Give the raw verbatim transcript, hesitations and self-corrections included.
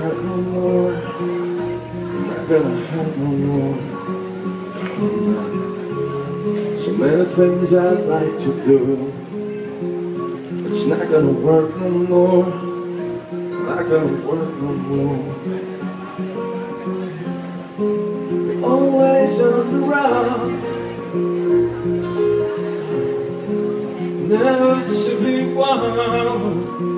hurt no more. Not gonna hurt no more. So many things I'd like to do. It's not gonna work no more. Not gonna work no more. We're always on the run. Never to be one.